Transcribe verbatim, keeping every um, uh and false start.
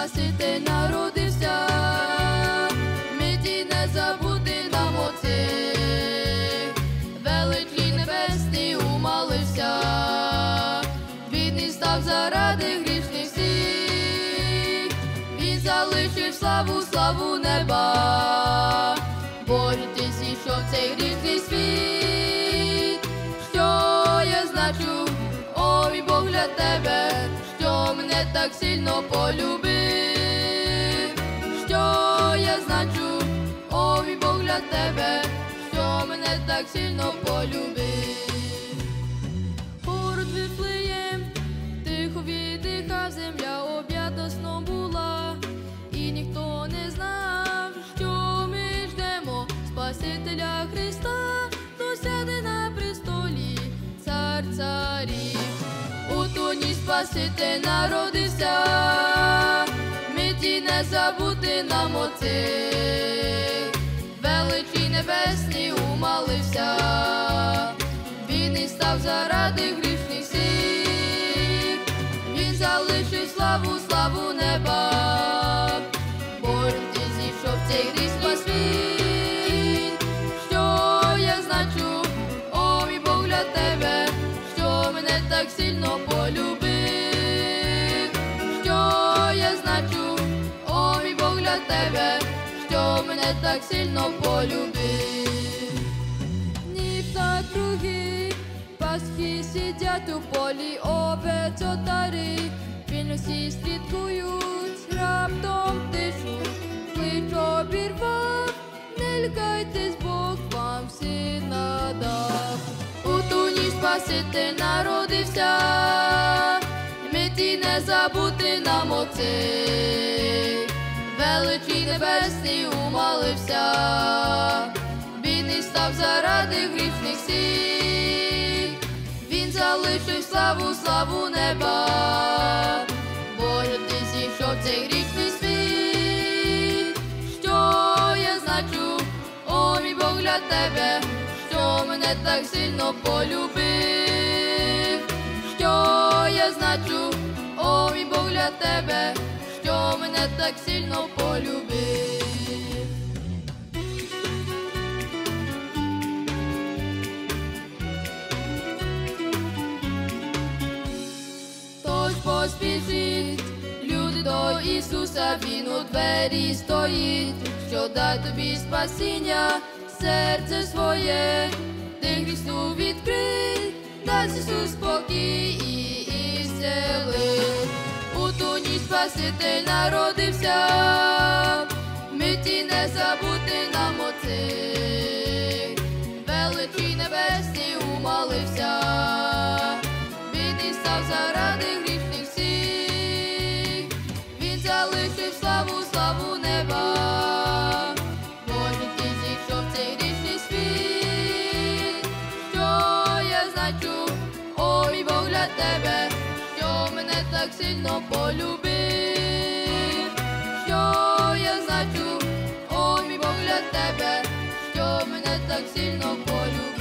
Спаситель народився, миті не забути нам оцей, величі небесний умалився, бідний став заради грішних всіх, він залишив славу, славу неба, Боже, ти зійшов в цей грішний світ, що я значу, о мій Бог, для тебе, що мене так сильно полюбив, що я значу, о мій Бог, для тебе, що мене так сильно полюбив. Город Вифлеєм, тихо віддихав, земля об'ята сном була, і ніхто не знав, що ми ждемо Спасителя Христа, хто сяде на престолі, цар царів. У туні Спаситель народився, миті не забути нам оцей, величі небесні умалився, він і став заради грішних всіх, він залишив славу, славу неба, Боже, ти зійшов в цей грішний світ, що я значу, о мій Бог, для тебе, що мене так сильно полюбив, що я значу, о мій Бог, для тебе, що мене так сильно полюбив. Ніг другий, пастухи сидять у полі, овець отари, пильно всі слідкують, раптом тишу, клич обірвав, не лякайтесь, Бог вам сина дав. У ту ніч Спаситель народився, миті не забути нам оцей, величі небесний умалився, бідний став заради грішних всіх, він залишив славу, славу неба, Боже, ти зійшов в цей грішний світ, що я значу, о мій Бог, для тебе, що мене так сильно полюбив, що я значу, о мій Бог, для тебе, що мене так сильно полюбив. Тож поспішіть, люди, до Ісуса, Він у двері стоїть, що дай тобі спасіння, серце своє, ти грішну відкрий, дасть Ісус спокій і ісцелить. У ту ніч Спаситель народився, миті не забути нам оцей, величі небесні умалився, бідний став заради грішних всіх, він залишив славу, славу неба, Боже, ти зійшов в цей грішний світ, що я значу, о мій Бог, для тебе, що мене так сильно полюбив, що я значу, о мій Бог, для тебе, що мене так сильно полюбив.